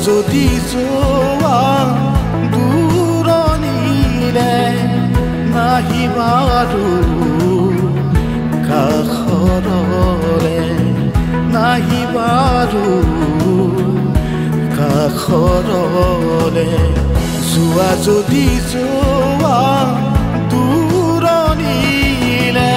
যদি যোৱা দূৰণিলে নাহিবাৰু কাষৰলে নাহিবাৰু কাষৰলে যোৱা যদি যোৱা দূৰণিলে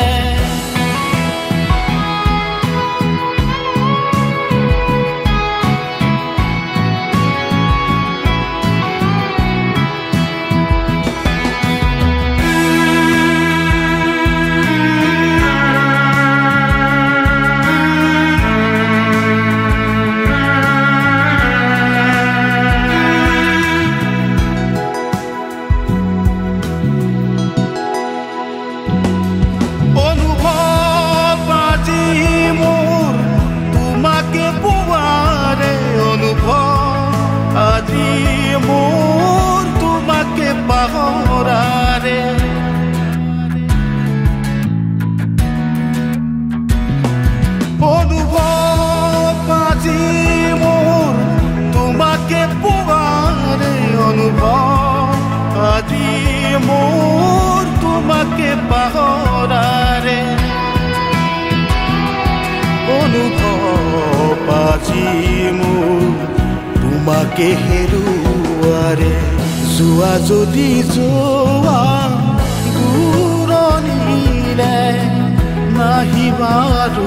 আজি মোৰ তোমাকে পাহৰাৰে অনুভৱ আজি মোৰ তোমাকে পোৱাৰে অনুভৱ আজি মোৰ তোমাকে পাহৰাৰে অনুভৱ আজি মোৰ তোমাকে হেৰুৱাৰে যোৱা যদি যোৱা দূৰণিলে নাহিবাৰু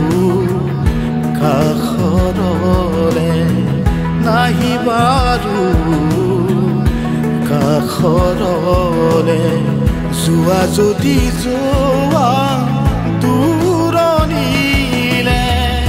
কাষৰলে নাহিবাৰু কাষৰলে যোৱা যদি যোৱা দূৰণিলে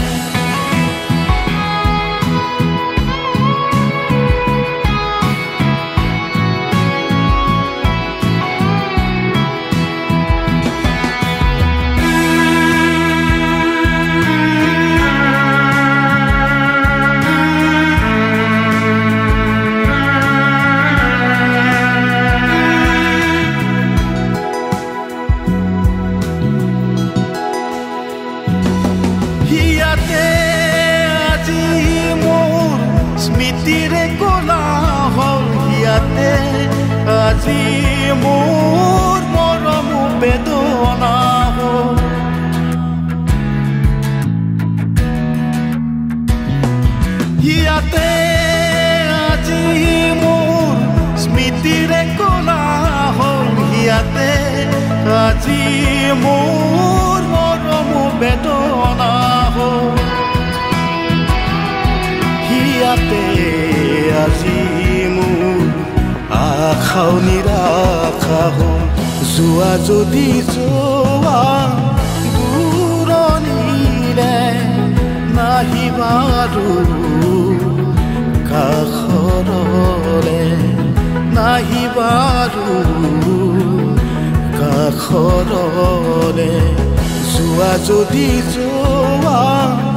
আজি মোৰ স্মৃতিৰে গলা হল হিয়াতে আজি মোৰ মৰম বেদনা হল হিয়াতে আজি মোৰ স্মৃতিৰে গলা হল হিয়াতে আজি মোৰ মৰম বেদনা হল হিয়াতে আজি মোৰ আশাও নিৰাশা হল যোৱা যদি যোৱা দূৰণিলে নাহিবাৰু কাষৰলে নাহিবাৰু কাষৰলে যোৱা যদি যোৱা